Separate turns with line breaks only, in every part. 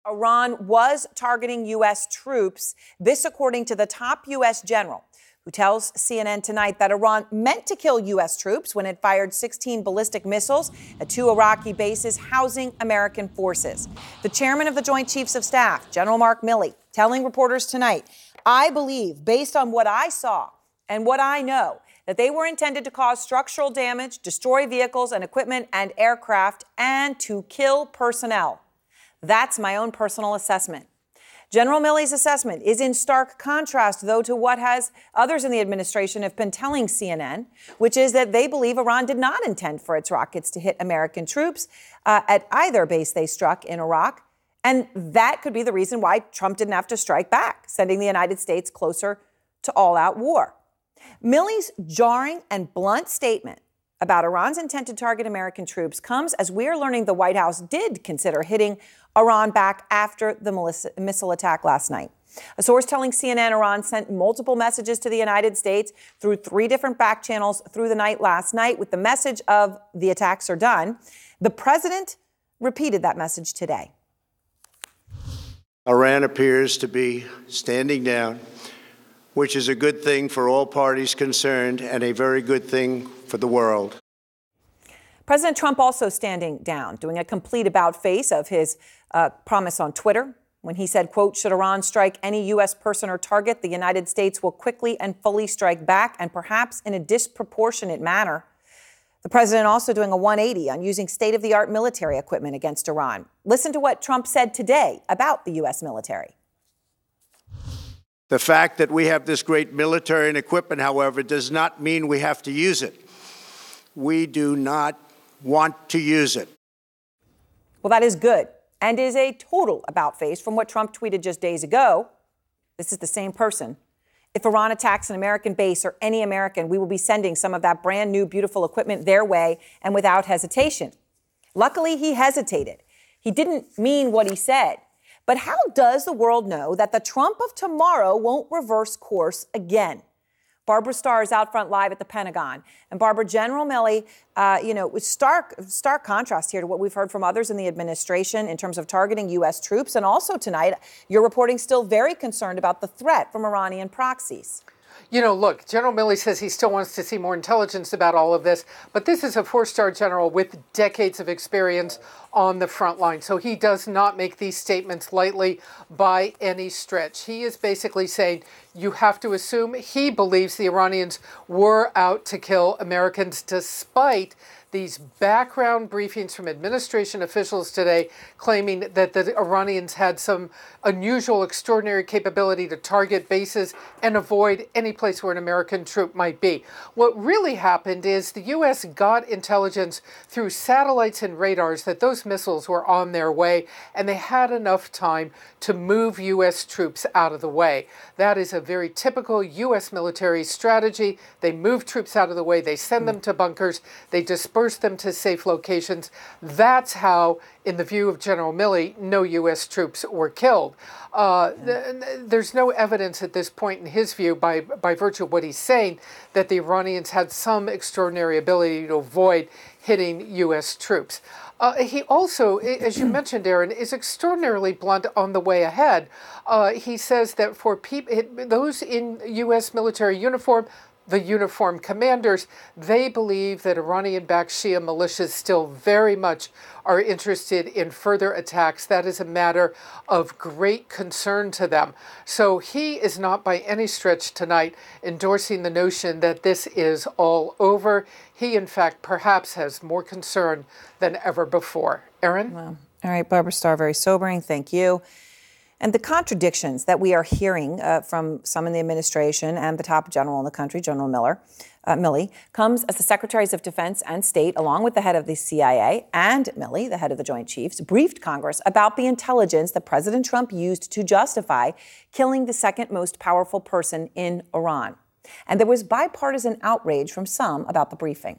Iran was targeting U.S. troops. This according to the top U.S. general, who tells CNN tonight that Iran meant to kill U.S. troops when it fired 16 ballistic missiles at 2 Iraqi bases housing American forces. The chairman of the Joint Chiefs of Staff, General Mark Milley, telling reporters tonight, "I believe, based on what I saw and what I know, that they were intended to cause structural damage, destroy vehicles and equipment and aircraft, and to kill personnel. That's my own personal assessment." General Milley's assessment is in stark contrast, though, to what others in the administration have been telling CNN, which is that they believe Iran did not intend for its rockets to hit American troops at either base they struck in Iraq. And that could be the reason why Trump didn't have to strike back, sending the United States closer to all-out war. Milley's jarring and blunt statement about Iran's intent to target American troops comes as we're learning the White House did consider hitting Iran back after the missile attack last night. A source telling CNN Iran sent multiple messages to the United States through 3 different back channels through the night last night with the message of the attacks are done. The president repeated that message today.
Iran appears to be standing down, which is a good thing for all parties concerned and a very good thing for the world.
President Trump also standing down, doing a complete about-face of his promise on Twitter when he said, quote, "Should Iran strike any U.S. person or target, the United States will quickly and fully strike back, and perhaps in a disproportionate manner." The president also doing a 180 on using state-of-the-art military equipment against Iran. Listen to what Trump said today about the U.S. military.
The fact that we have this great military and equipment, however, does not mean we have to use it. We do not want to use it.
Well, that is good and is a total about-face from what Trump tweeted just days ago. This is the same person. "If Iran attacks an American base or any American, we will be sending some of that brand new, beautiful equipment their way and without hesitation." Luckily, he hesitated. He didn't mean what he said. But how does the world know that the Trump of tomorrow won't reverse course again? Barbara Starr is out front live at the Pentagon. And Barbara, General Milley, with stark contrast here to what we've heard from others in the administration in terms of targeting U.S. troops. And also tonight, you're reporting still very concerned about the threat from Iranian proxies.
Look, General Milley says he still wants to see more intelligence about all of this, but this is a 4-star general with decades of experience on the front line. So he does not make these statements lightly by any stretch. He is basically saying you have to assume he believes the Iranians were out to kill Americans, despite these background briefings from administration officials today claiming that the Iranians had some unusual, extraordinary capability to target bases and avoid any place where an American troop might be. What really happened is the U.S. got intelligence through satellites and radars that those missiles were on their way, and they had enough time to move U.S. troops out of the way. That is a very typical U.S. military strategy. They move troops out of the way, they send them to bunkers, they disperse them to safe locations. That's how, in the view of General Milley, no U.S. troops were killed. There's no evidence at this point, in his view, by virtue of what he's saying, that the Iranians had some extraordinary ability to avoid hitting U.S. troops. He also, as you mentioned, Aaron, is extraordinarily blunt on the way ahead. He says that for those in U.S. military uniform, the uniformed commanders, they believe that Iranian-backed Shia militias still very much are interested in further attacks. That is a matter of great concern to them. So he is not by any stretch tonight endorsing the notion that this is all over. He, in fact, perhaps has more concern than ever before. Aaron?
Well, all right, Barbara Starr, very sobering. Thank you. And the contradictions that we are hearing from some in the administration and the top general in the country, General Milley, comes as the Secretaries of Defense and State, along with the head of the CIA and Milley, the head of the Joint Chiefs, briefed Congress about the intelligence that President Trump used to justify killing the second most powerful person in Iran. And there was bipartisan outrage from some about the briefing.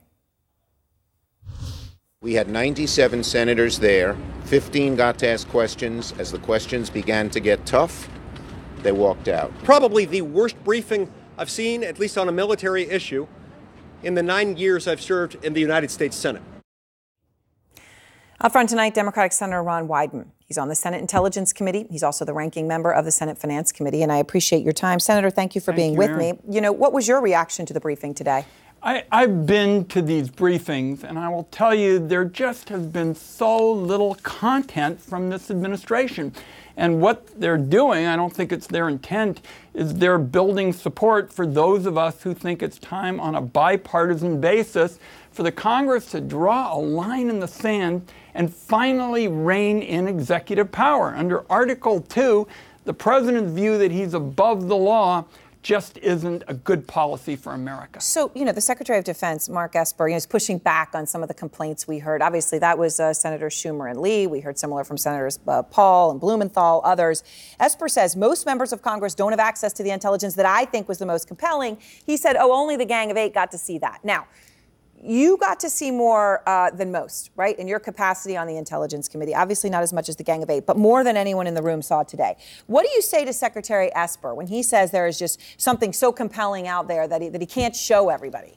We had 97 senators there. 15 got to ask questions. As the questions began to get tough, they walked out.
Probably the worst briefing I've seen, at least on a military issue, in the 9 years I've served in the United States Senate.
Up front tonight, Democratic Senator Ron Wyden. He's on the Senate Intelligence Committee. He's also the ranking member of the Senate Finance Committee, and I appreciate your time. Senator, thank you for being with me. You know, what was your reaction to the briefing today?
I've been to these briefings, and I will tell you there just has been so little content from this administration. And what they're doing, I don't think it's their intent, is they're building support for those of us who think it's time on a bipartisan basis for the Congress to draw a line in the sand and finally rein in executive power. Under Article 2, the president's view that he's above the law just isn't a good policy for America.
So, you know, the Secretary of Defense, Mark Esper, is pushing back on some of the complaints we heard. Obviously, that was Senator Schumer and Lee. We heard similar from Senators Paul and Blumenthal, others. Esper says most members of Congress don't have access to the intelligence that I think was the most compelling. He said, oh, only the Gang of Eight got to see that. Now, you got to see more than most, right, in your capacity on the Intelligence Committee. Obviously not as much as the Gang of Eight, but more than anyone in the room saw today. What do you say to Secretary Esper when he says there is just something so compelling out there that he can't show everybody?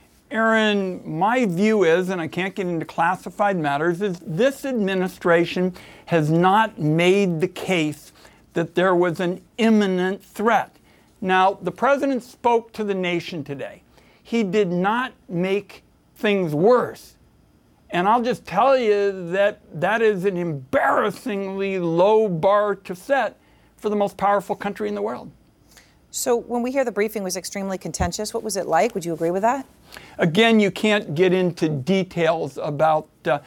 Aaron, my view is, and I can't get into classified matters, is this administration has not made the case that there was an imminent threat. Now, the president spoke to the nation today. He did not make things worse. And I'll just tell you that that is an embarrassingly low bar to set for the most powerful country in the world.
So when we hear the briefing was extremely contentious, what was it like? Would you agree with that?
Again, you can't get into details about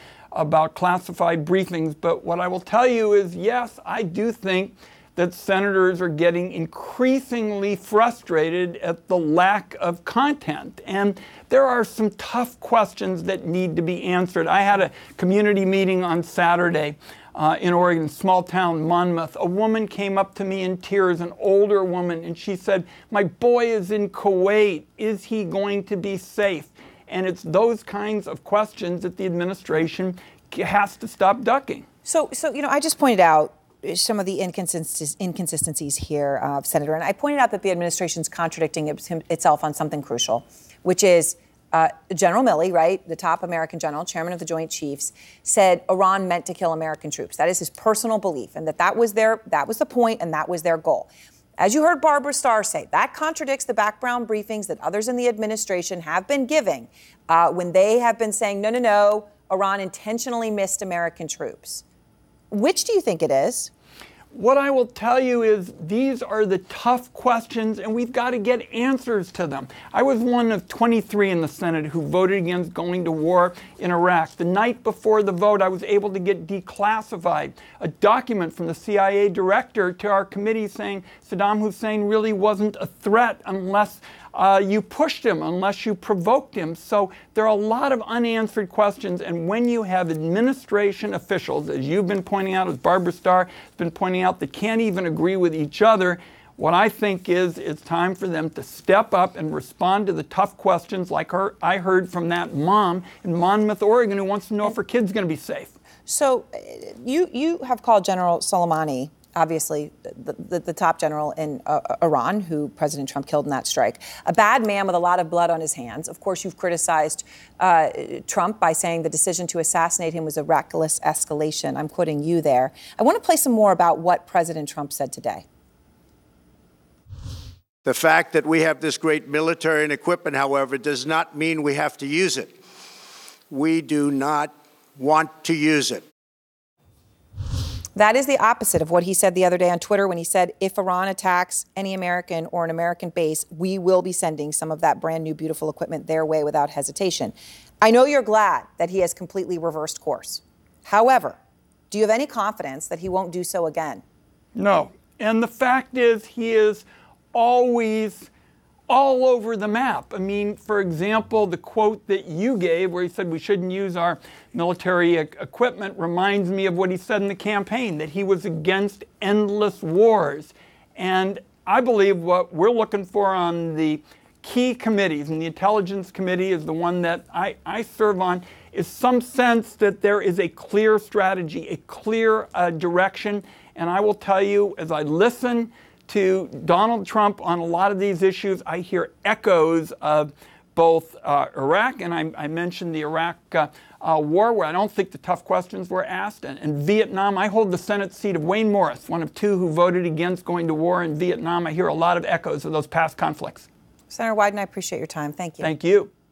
classified briefings, but what I will tell you is, yes, I do think that senators are getting increasingly frustrated at the lack of content. And there are some tough questions that need to be answered. I had a community meeting on Saturday in Oregon, small town Monmouth. A woman came up to me in tears, an older woman, and she said, my boy is in Kuwait. Is he going to be safe? And it's those kinds of questions that the administration has to stop ducking.
So you know, I just pointed out some of the inconsistencies here, Senator. And I pointed out that the administration's contradicting itself on something crucial, which is General Milley, right, the top American general, chairman of the Joint Chiefs, said Iran meant to kill American troops. That is his personal belief, and that was the point, and that was their goal. As you heard Barbara Starr say, that contradicts the background briefings that others in the administration have been giving when they have been saying, no, Iran intentionally missed American troops. Which do you think it is?
What I will tell you is these are the tough questions, and we've got to get answers to them. I was one of 23 in the Senate who voted against going to war in Iraq. The night before the vote, I was able to get declassified a document from the CIA director to our committee saying Saddam Hussein really wasn't a threat unless you pushed him, unless you provoked him. So there are a lot of unanswered questions, and when you have administration officials, as you've been pointing out, as Barbara Starr has been pointing out, that can't even agree with each other, what I think is it's time for them to step up and respond to the tough questions like I heard from that mom in Monmouth, Oregon, who wants to know if her kid's going to be safe.
So you have called General Soleimani, obviously the top general in Iran, who President Trump killed in that strike, a bad man with a lot of blood on his hands. Of course, you've criticized Trump by saying the decision to assassinate him was a reckless escalation. I'm quoting you there. I want to play some more about what President Trump said today.
The fact that we have this great military and equipment, however, does not mean we have to use it. We do not want to use it.
That is the opposite of what he said the other day on Twitter when he said, if Iran attacks any American or an American base, we will be sending some of that brand new, beautiful equipment their way without hesitation. I know you're glad that he has completely reversed course. However, do you have any confidence that he won't do so again?
No. And the fact is, he is always all over the map. I mean, for example, the quote that you gave where he said we shouldn't use our military equipment reminds me of what he said in the campaign, that he was against endless wars. And I believe what we're looking for on the key committees, and the Intelligence Committee is the one that I serve on, is some sense that there is a clear strategy, a clear direction. And I will tell you, as I listen to Donald Trump on a lot of these issues, I hear echoes of both Iraq, and I mentioned the Iraq war, where I don't think the tough questions were asked, and Vietnam. I hold the Senate seat of Wayne Morris, one of two who voted against going to war in Vietnam. I hear a lot of echoes of those past conflicts.
Senator Wyden, I appreciate your time. Thank you.
Thank you.